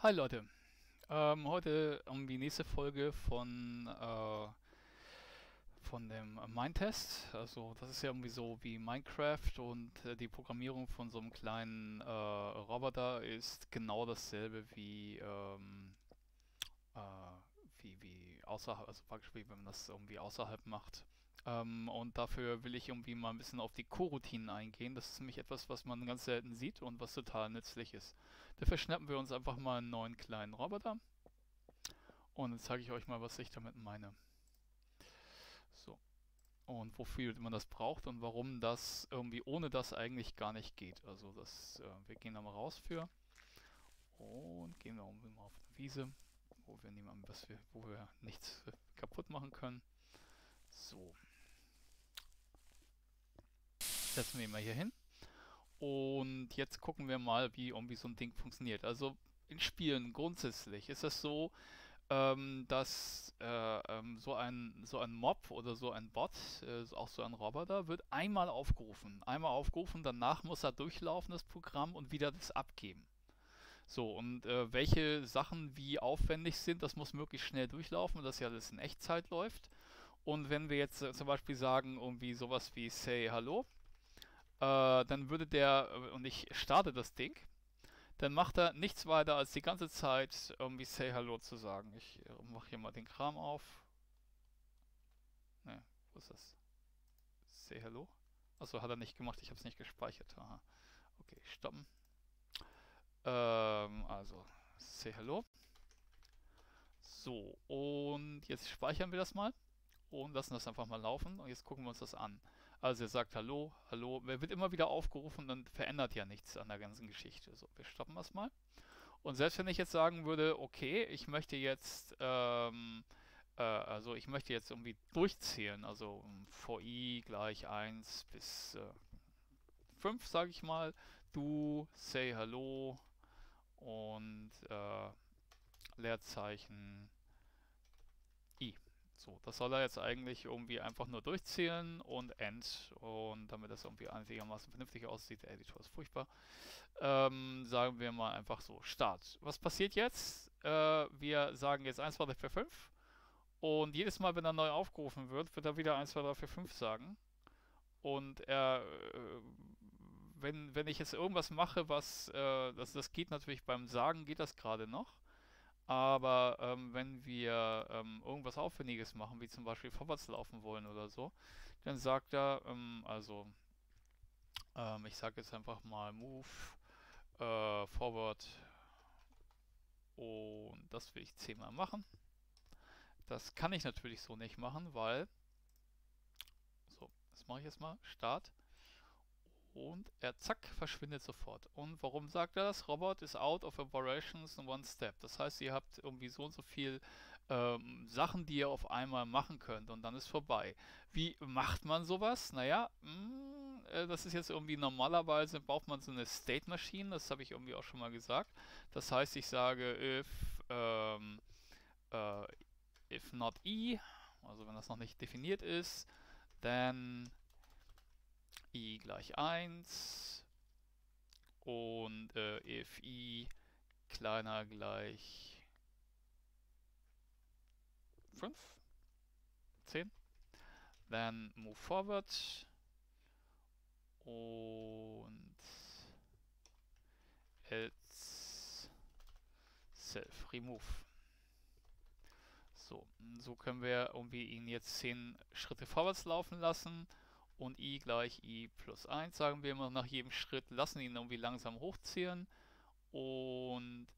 Hi Leute, heute die nächste Folge von dem Mindtest. Also das ist ja irgendwie so wie Minecraft und die Programmierung von so einem kleinen Roboter ist genau dasselbe äh, wie außerhalb, also praktisch wie wenn man das irgendwie außerhalb macht. Und dafür will ich irgendwie mal ein bisschen auf die Coroutinen eingehen. Das ist nämlich etwas, was man ganz selten sieht und was total nützlich ist. Dafür schnappen wir uns einfach mal einen neuen kleinen Roboter und dann zeige ich euch mal, was ich damit meine. So. Und wofür man das braucht und warum das irgendwie ohne das eigentlich gar nicht geht. Also wir gehen da mal raus für und gehen da irgendwie mal auf eine Wiese, wo wir nichts kaputt machen können. So, setzen wir mal hier hin. Und jetzt gucken wir mal, wie irgendwie so ein Ding funktioniert. Also in Spielen grundsätzlich ist es so, dass so ein Mob oder so ein Bot, auch so ein Roboter, wird einmal aufgerufen. Einmal aufgerufen, danach muss er durchlaufen, das Programm, und wieder das abgeben. So, und welche Sachen wie aufwendig sind, das muss möglichst schnell durchlaufen, dass ja alles in Echtzeit läuft. Und wenn wir jetzt zum Beispiel sagen, irgendwie sowas wie Say Hallo, dann würde und ich starte das Ding, dann macht er nichts weiter als die ganze Zeit irgendwie Say Hallo zu sagen. Ich mache hier mal den Kram auf. Ne, wo ist das? Say Hello? Achso, hat er nicht gemacht, ich habe es nicht gespeichert. Aha. Okay, stoppen. Also, Say Hello. So, und jetzt speichern wir das mal und lassen das einfach mal laufen und jetzt gucken wir uns das an. Also er sagt Hallo, Hallo, er wird immer wieder aufgerufen, dann verändert ja nichts an der ganzen Geschichte. So, wir stoppen das mal. Und selbst wenn ich jetzt sagen würde, okay, ich möchte jetzt irgendwie durchzählen, also for i gleich 1 bis 5, sage ich mal, du say Hallo und Leerzeichen i. So, das soll er jetzt eigentlich irgendwie einfach nur durchzählen und end. Und damit das irgendwie einigermaßen vernünftig aussieht, der Editor ist furchtbar, sagen wir mal einfach so, Start. Was passiert jetzt? Wir sagen jetzt 1, 2, 3, 4, 5. Und jedes Mal, wenn er neu aufgerufen wird, wird er wieder 1, 2, 3, 4, 5 sagen. Und wenn ich jetzt irgendwas mache, das geht natürlich beim Sagen, geht das gerade noch. Aber wenn wir irgendwas Aufwendiges machen, wie zum Beispiel vorwärts laufen wollen oder so, dann sagt er, ich sage jetzt einfach mal Move Forward, und das will ich 10 Mal machen. Das kann ich natürlich so nicht machen, weil, so, das mache ich jetzt mal, Start. Und er zack, verschwindet sofort. Und warum sagt er das? Robot is out of operations in one step. Das heißt, ihr habt irgendwie so und so viel Sachen, die ihr auf einmal machen könnt und dann ist vorbei. Wie macht man sowas? Naja, das ist jetzt irgendwie normalerweise braucht man so eine State Machine, das habe ich irgendwie auch schon mal gesagt. Das heißt, ich sage äh, if not i, also wenn das noch nicht definiert ist, then i gleich 1 und if i kleiner gleich 5, 10, then move forward und else self remove. So können wir irgendwie ihn jetzt 10 Schritte vorwärts laufen lassen und i gleich i plus 1 sagen wir immer nach jedem Schritt, lassen ihn irgendwie langsam hochziehen und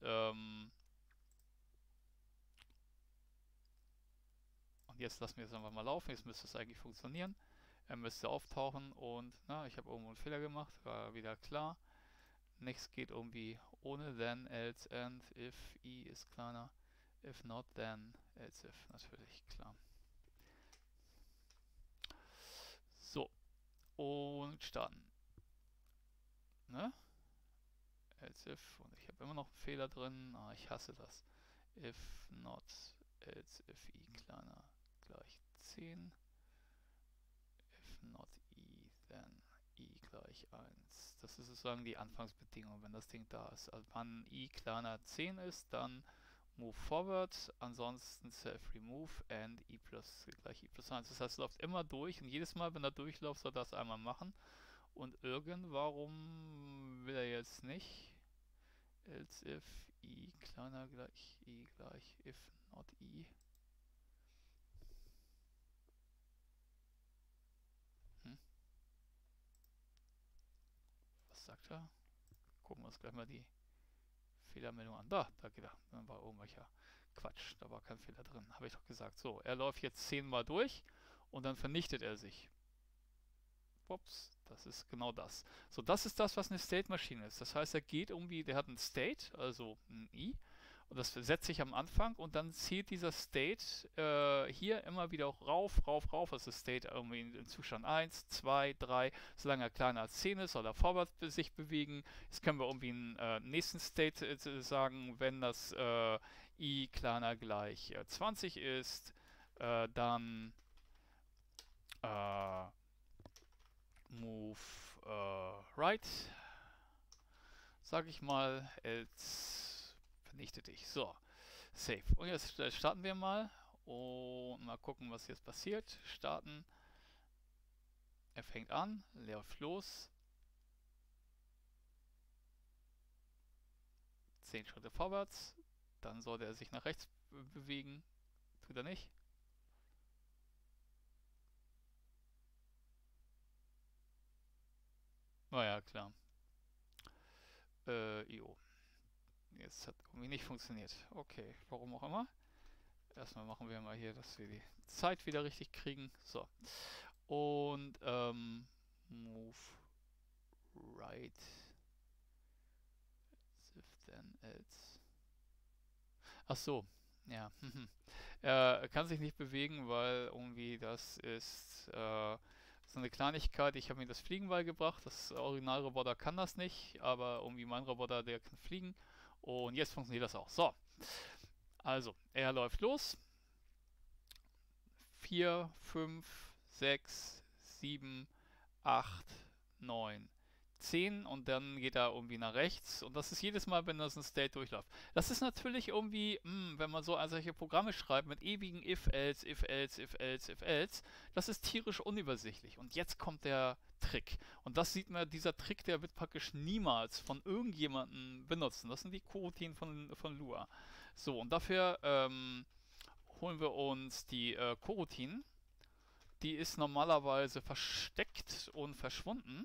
jetzt lassen wir es einfach mal laufen, jetzt müsste es eigentlich funktionieren. Er müsste auftauchen und ich habe irgendwo einen Fehler gemacht, war wieder klar. Nichts geht irgendwie ohne then, else, and, if i ist kleiner, if not then, else if, natürlich, klar. So, und starten. Ne? Else if, und ich habe immer noch einen Fehler drin, ich hasse das. If not, else if i kleiner gleich 10. If not i, then i gleich 1. Das ist sozusagen die Anfangsbedingung, wenn das Ding da ist. Also wann i kleiner 10 ist, dann move forward, ansonsten self remove and i plus gleich i plus 1. Das heißt, es läuft immer durch und jedes Mal, wenn er durchläuft, soll er das einmal machen. Und warum will er jetzt nicht? Else if i kleiner gleich i gleich if not i. Was sagt er? Gucken wir uns gleich mal die Fehlermeldung an. Da geht er. Dann war irgendwelcher Quatsch. Da war kein Fehler drin. Habe ich doch gesagt. So, er läuft jetzt 10 Mal durch und dann vernichtet er sich. Ups, das ist genau das. So, das ist das, was eine State-Maschine ist. Das heißt, er geht irgendwie, der hat ein State, also ein i, und das setzt sich am Anfang und dann zieht dieser State hier immer wieder rauf, rauf, rauf. Das ist State irgendwie in Zustand 1, 2, 3. Solange er kleiner als 10 ist, soll er vorwärts sich bewegen. Jetzt können wir irgendwie einen nächsten State sagen, wenn das i kleiner gleich 20 ist, dann move right, sag ich mal, else vernichte dich. So, save. Und jetzt starten wir mal und mal gucken, was jetzt passiert. Starten. Er fängt an, läuft los. 10 Schritte vorwärts. Dann sollte er sich nach rechts bewegen. Tut er nicht. Naja, klar. Jo. Jetzt hat irgendwie nicht funktioniert. Okay, warum auch immer. Erstmal machen wir mal hier, dass wir die Zeit wieder richtig kriegen. So. Und move right. If then else. Ach so, ja. Er kann sich nicht bewegen, weil irgendwie das ist so eine Kleinigkeit. Ich habe mir das Fliegen beigebracht. Das Originalroboter kann das nicht, aber irgendwie mein Roboter, der kann fliegen. Und jetzt funktioniert das auch. So, also, er läuft los. 4, 5, 6, 7, 8, 9, 10 und dann geht er irgendwie nach rechts und das ist jedes Mal, wenn das ein State durchläuft. Das ist natürlich irgendwie, wenn man so solche Programme schreibt mit ewigen if, else, if, else, if, else, if, else, das ist tierisch unübersichtlich. Und jetzt kommt der Trick. Und das sieht man, dieser Trick, der wird praktisch niemals von irgendjemandem benutzen. Das sind die Coroutinen von Lua. So, und dafür holen wir uns die Coroutine. Die ist normalerweise versteckt und verschwunden.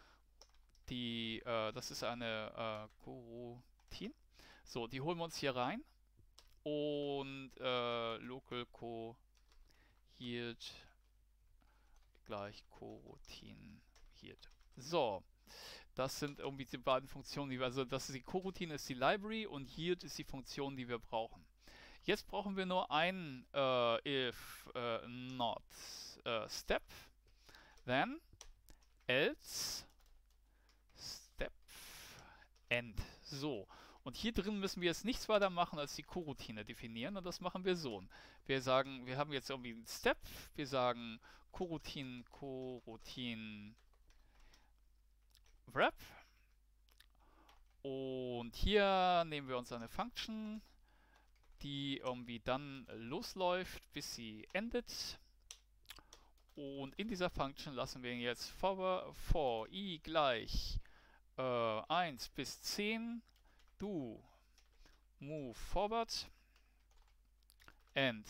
Das ist eine Coroutine. So, die holen wir uns hier rein. Und local co yield gleich Coroutine yield. So, das sind irgendwie die beiden Funktionen, die wir, also das ist die Coroutine ist die Library und yield ist die Funktion, die wir brauchen. Jetzt brauchen wir nur ein if not step, then else step end. So, und hier drin müssen wir jetzt nichts weiter machen als die Coroutine definieren und das machen wir so. Wir sagen, wir haben jetzt irgendwie einen Step, wir sagen Coroutine wrap und hier nehmen wir uns eine Function, die irgendwie dann losläuft, bis sie endet. Und in dieser Function lassen wir jetzt for i gleich 1 bis 10 do move forward and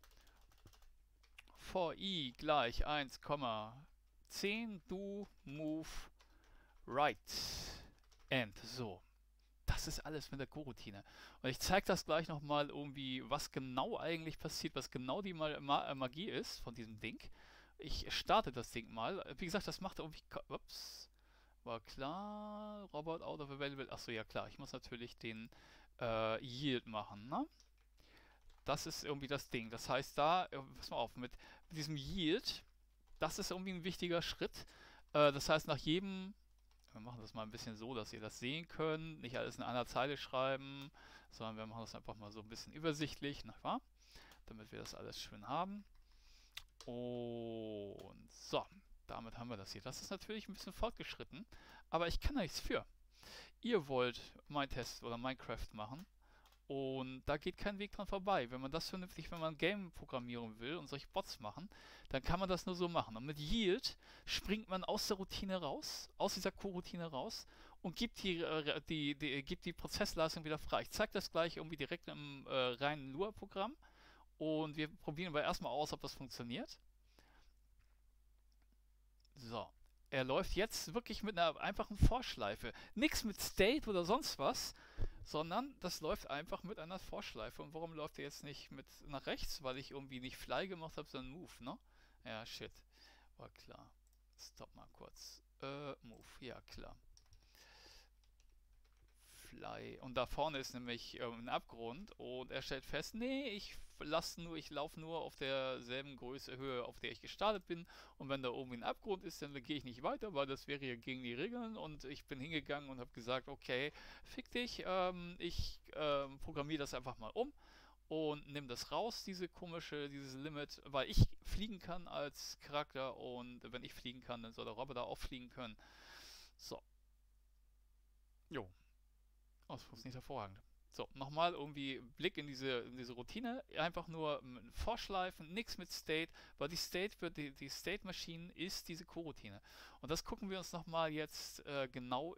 for i gleich 1,10 do move right and so. Das ist alles mit der Coroutine. Und ich zeige das gleich nochmal irgendwie, was genau eigentlich passiert, was genau die Magie ist von diesem Ding. Ich starte das Ding mal. Wie gesagt, das macht irgendwie... Ups. War klar. Robot out of available. Achso, ja klar. Ich muss natürlich den Yield machen, ne? Das ist irgendwie das Ding. Das heißt da, pass mal auf, mit diesem Yield, das ist irgendwie ein wichtiger Schritt. Das heißt, nach jedem... Wir machen das mal ein bisschen so, dass ihr das sehen könnt. Nicht alles in einer Zeile schreiben, sondern wir machen das einfach mal so ein bisschen übersichtlich, nicht wahr? Damit wir das alles schön haben. Und so, damit haben wir das hier. Das ist natürlich ein bisschen fortgeschritten, aber ich kann da nichts für. Ihr wollt Minetest oder Minecraft machen und da geht kein Weg dran vorbei. Wenn man das vernünftig, wenn man ein Game programmieren will und solche Bots machen, dann kann man das nur so machen. Und mit Yield springt man aus der Routine raus, aus dieser Coroutine raus und gibt gibt die Prozessleistung wieder frei. Ich zeige das gleich irgendwie direkt im reinen Lua-Programm und wir probieren aber erstmal aus, ob das funktioniert. So. Er läuft jetzt wirklich mit einer einfachen Vorschleife. Nichts mit State oder sonst was, sondern das läuft einfach mit einer Vorschleife. Und warum läuft er jetzt nicht mit nach rechts? Weil ich irgendwie nicht Fly gemacht habe, sondern Move, ne? Ja, shit. War klar. Stopp mal kurz. Move, ja klar. Fly. Und da vorne ist nämlich ein Abgrund und er stellt fest, nee, ich laufe nur auf derselben Größe, Höhe, auf der ich gestartet bin. Und wenn da oben ein Abgrund ist, dann gehe ich nicht weiter, weil das wäre ja gegen die Regeln. Und ich bin hingegangen und habe gesagt, okay, fick dich, ich programmiere das einfach mal um und nimm das raus, dieses Limit, weil ich fliegen kann als Charakter und wenn ich fliegen kann, dann soll der Roboter auch fliegen können. So, jo, oh, das funktioniert hervorragend. So, nochmal irgendwie Blick in diese Routine. Einfach nur Vorschleifen, nichts mit State, weil die State Machine ist diese Coroutine. Und das gucken wir uns nochmal jetzt genau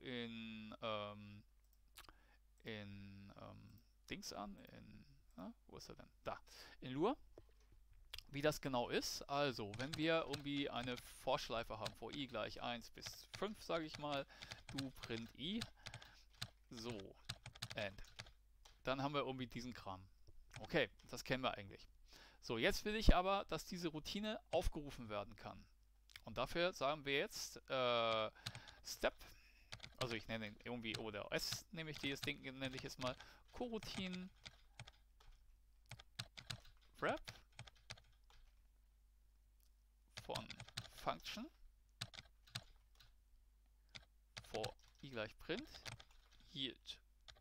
in Dings an. Wo ist er denn? Da. In Lua. Wie das genau ist. Also, wenn wir irgendwie eine Vorschleife haben, vor i gleich 1 bis 5, sage ich mal, du print i. So, and. Dann haben wir irgendwie diesen Kram. Okay, das kennen wir eigentlich. So, jetzt will ich aber, dass diese Routine aufgerufen werden kann. Und dafür sagen wir jetzt Step, also ich nenne ihn irgendwie oder S, nehme ich dieses Ding, nenne ich jetzt mal Coroutine Wrap von Function for i gleich print yield.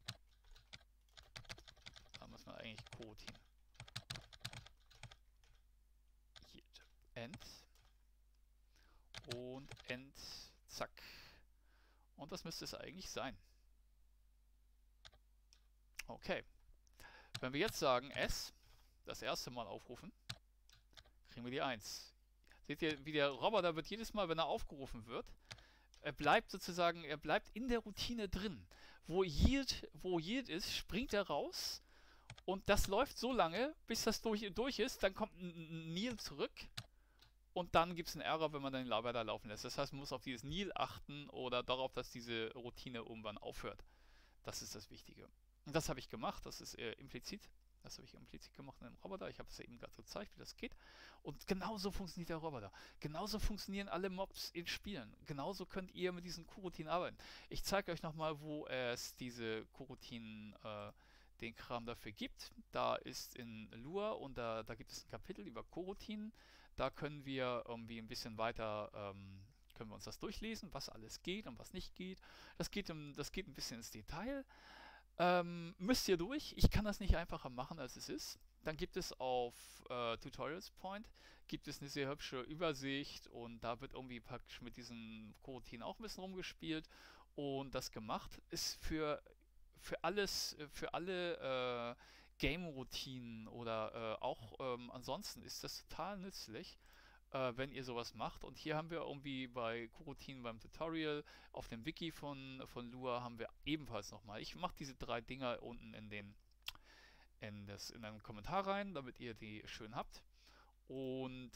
Da muss man eigentlich Coroutine yield end und end zack. Und das müsste es eigentlich sein. Okay. Wenn wir jetzt sagen S, das erste Mal aufrufen, kriegen wir die 1. Seht ihr, wie der Roboter wird jedes Mal, wenn er aufgerufen wird, er bleibt in der Routine drin. Wo Yield ist, springt er raus und das läuft so lange, bis das durch ist, dann kommt ein Nil zurück und dann gibt es einen Error, wenn man den weiter laufen lässt. Das heißt, man muss auf dieses Nil achten oder darauf, dass diese Routine irgendwann aufhört. Das ist das Wichtige. Und das habe ich gemacht, das ist implizit. Das habe ich implizit gemacht in einem Roboter. Ich habe es ja eben gerade gezeigt, wie das geht. Und genauso funktioniert der Roboter. Genauso funktionieren alle Mobs in Spielen. Genauso könnt ihr mit diesen Coroutinen arbeiten. Ich zeige euch nochmal, wo es diese Coroutinen, den Kram dafür gibt. Da ist in Lua und da gibt es ein Kapitel über Coroutinen. Da können wir irgendwie ein bisschen weiter können wir uns das durchlesen, was alles geht und was nicht geht. Das geht ein bisschen ins Detail. Müsst ihr durch. Ich kann das nicht einfacher machen, als es ist. Dann gibt es auf Tutorials Point gibt es eine sehr hübsche Übersicht und da wird irgendwie praktisch mit diesen Coroutinen auch ein bisschen rumgespielt und das gemacht ist für alle Game-Routinen oder auch ansonsten ist das total nützlich, wenn ihr sowas macht. Und hier haben wir irgendwie bei Coroutinen beim Tutorial auf dem Wiki von Lua haben wir ebenfalls nochmal. Ich mache diese 3 Dinger unten in einen Kommentar rein, damit ihr die schön habt. Und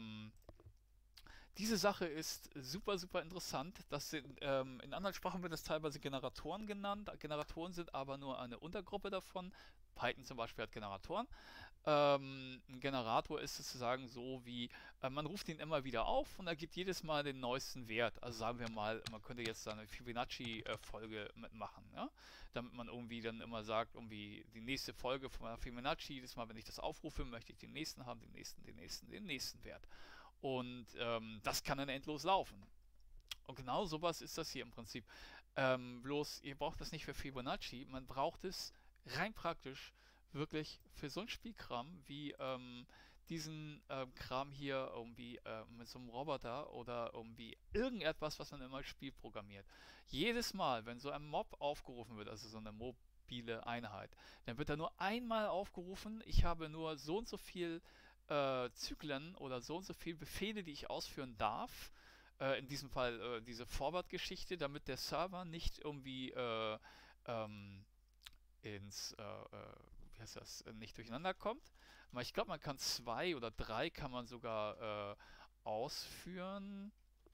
diese Sache ist super, super interessant. In anderen Sprachen wird das teilweise Generatoren genannt. Generatoren sind aber nur eine Untergruppe davon. Python zum Beispiel hat Generatoren. Ein Generator ist sozusagen so wie, man ruft ihn immer wieder auf und er gibt jedes Mal den neuesten Wert. Also sagen wir mal, man könnte jetzt eine Fibonacci-Folge mitmachen, ja? Damit man irgendwie dann immer sagt, irgendwie die nächste Folge von Fibonacci, jedes Mal, wenn ich das aufrufe, möchte ich den nächsten haben, den nächsten Wert. Und das kann dann endlos laufen. Und genau sowas ist das hier im Prinzip. Bloß, ihr braucht das nicht für Fibonacci, man braucht es rein praktisch wirklich für so ein Spielkram wie diesen Kram hier irgendwie mit so einem Roboter oder irgendwie irgendetwas, was man immer Spiel programmiert. Jedes Mal, wenn so ein Mob aufgerufen wird, also so eine mobile Einheit, dann wird er nur einmal aufgerufen. Ich habe nur so und so viel Zyklen oder so und so viele Befehle, die ich ausführen darf. In diesem Fall diese Forward-Geschichte, damit der Server nicht irgendwie ähm, wie heißt das, nicht durcheinander kommt. Aber ich glaube, man kann zwei oder drei kann man sogar ausführen,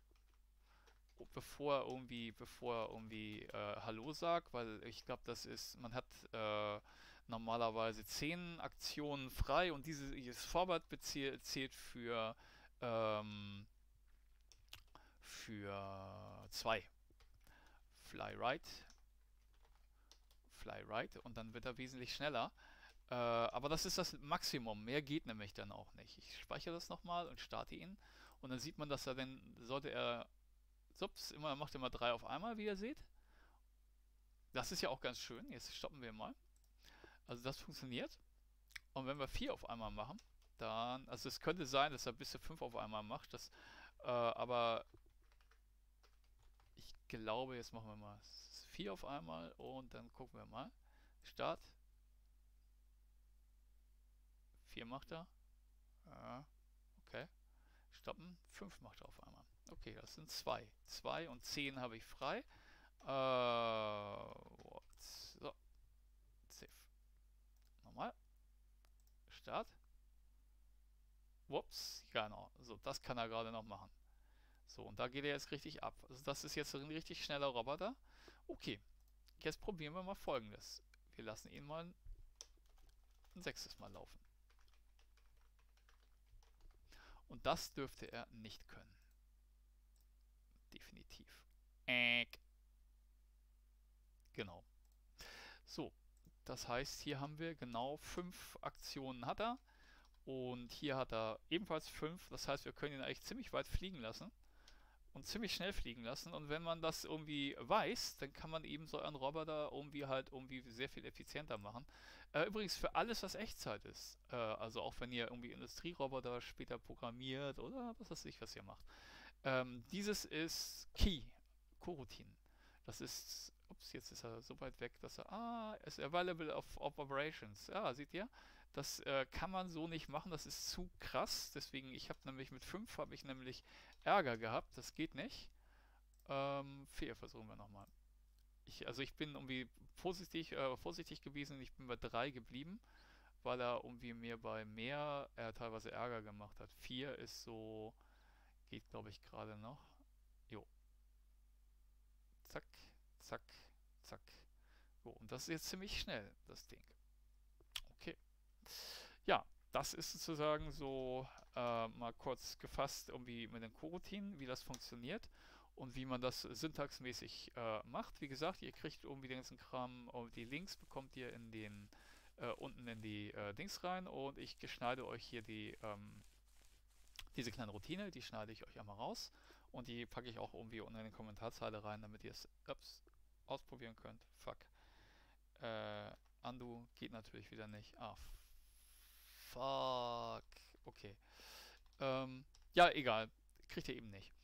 bevor er irgendwie Hallo sagt, weil ich glaube, man hat normalerweise 10 Aktionen frei und dieses Forward zählt ähm, für zwei. Fly right, Fly right und dann wird er wesentlich schneller. Aber das ist das Maximum. Mehr geht nämlich dann auch nicht. Ich speichere das nochmal und starte ihn. Und dann sieht man, dass er dann, sollte er, ups, macht immer drei auf einmal, wie ihr seht. Das ist ja auch ganz schön. Jetzt stoppen wir mal. Also das funktioniert. Und wenn wir vier auf einmal machen, dann, also es könnte sein, dass er bis zu fünf auf einmal macht. Aber ich glaube, jetzt machen wir mal vier auf einmal und dann gucken wir mal. Start. Vier macht er. Ja, okay. Stoppen. 5 macht er auf einmal. Okay, das sind 2. 2 und 10 habe ich frei. So, Save. Nochmal. Start. Ups, genau. So, das kann er gerade noch machen. So, und da geht er jetzt richtig ab. Also das ist jetzt ein richtig schneller Roboter. Okay, jetzt probieren wir mal Folgendes. Wir lassen ihn mal ein sechstes Mal laufen. Und das dürfte er nicht können. Definitiv. Genau. So, das heißt, hier haben wir genau 5 Aktionen hat er. Und hier hat er ebenfalls 5. Das heißt, wir können ihn eigentlich ziemlich weit fliegen lassen. Und ziemlich schnell fliegen lassen. Und wenn man das irgendwie weiß, dann kann man eben so einen Roboter irgendwie sehr viel effizienter machen. Übrigens für alles, was Echtzeit ist. Also auch wenn ihr irgendwie Industrieroboter später programmiert oder was weiß ich, was ihr macht. Dieses ist Key, Coroutine. Das ist, ups, jetzt ist er so weit weg, dass ist available of operations. Ja, seht ihr? Das kann man so nicht machen, das ist zu krass. Deswegen, ich habe nämlich mit 5 habe ich nämlich Ärger gehabt, das geht nicht. 4 versuchen wir nochmal. Also ich bin irgendwie vorsichtig gewesen, ich bin bei 3 geblieben, weil er irgendwie mir bei mehr teilweise Ärger gemacht hat. 4 ist so, geht glaube ich gerade noch. Jo, zack, zack, zack. So, und das ist jetzt ziemlich schnell, das Ding. Okay. Ja, das ist sozusagen so mal kurz gefasst irgendwie mit den Coroutinen, wie das funktioniert und wie man das syntaxmäßig macht. Wie gesagt, ihr kriegt irgendwie den ganzen Kram, die Links bekommt ihr unten in die Dings rein und ich schneide euch hier diese kleine Routine, die schneide ich euch einmal raus und die packe ich auch irgendwie unten in die Kommentarzeile rein, damit ihr es ausprobieren könnt. Fuck. Undo geht natürlich wieder nicht. Fuck. Okay. Ja, egal. Kriegt ihr eben nicht.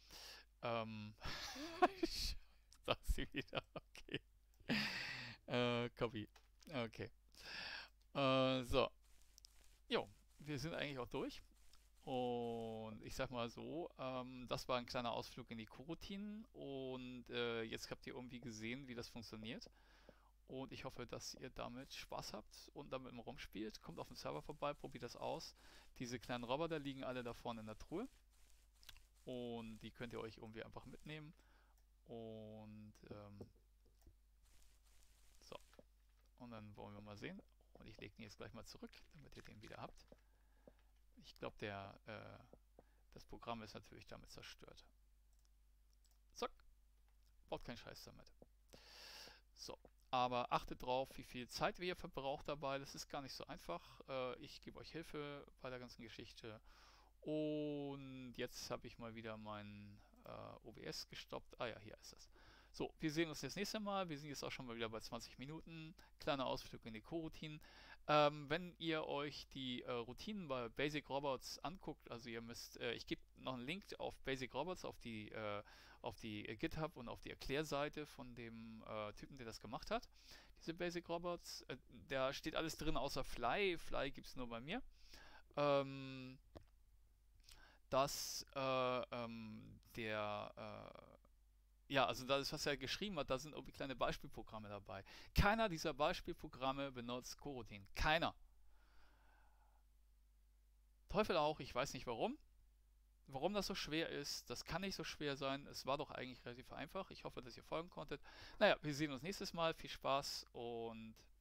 Sagt sie wieder. Okay. Copy. Okay. So. Jo, wir sind eigentlich auch durch. Und ich sag mal so, das war ein kleiner Ausflug in die Coroutinen. Und jetzt habt ihr irgendwie gesehen, wie das funktioniert. Und ich hoffe, dass ihr damit Spaß habt und damit im rumspielt. Kommt auf den Server vorbei, probiert das aus. Diese kleinen Roboter liegen alle da vorne in der Truhe. Und die könnt ihr euch irgendwie einfach mitnehmen. Und so. Und dann wollen wir mal sehen. Und ich lege den jetzt gleich mal zurück, damit ihr den wieder habt. Ich glaube, das Programm ist natürlich damit zerstört. Zack. Baut keinen Scheiß damit. So. Aber achtet drauf, wie viel Zeit ihr verbraucht dabei. Das ist gar nicht so einfach. Ich gebe euch Hilfe bei der ganzen Geschichte. Und jetzt habe ich mal wieder mein OBS gestoppt. Ah ja, hier ist es. So, wir sehen uns das nächste Mal. Wir sind jetzt auch schon mal wieder bei 20 Minuten. Kleiner Ausflug in die Coroutinen. Wenn ihr euch die Routinen bei Basic Robots anguckt, also ihr müsst, ich gebe noch einen Link auf Basic Robots, auf die GitHub und auf die Erklärseite von dem Typen, der das gemacht hat. Diese Basic Robots, da steht alles drin außer Fly. Fly gibt es nur bei mir. Ähm, dass ja, also das, was er geschrieben hat, da sind irgendwie kleine Beispielprogramme dabei. Keiner dieser Beispielprogramme benutzt Coroutine. Keiner. Teufel auch, ich weiß nicht warum. Warum das so schwer ist, das kann nicht so schwer sein. Es war doch eigentlich relativ einfach. Ich hoffe, dass ihr folgen konntet. Naja, wir sehen uns nächstes Mal. Viel Spaß und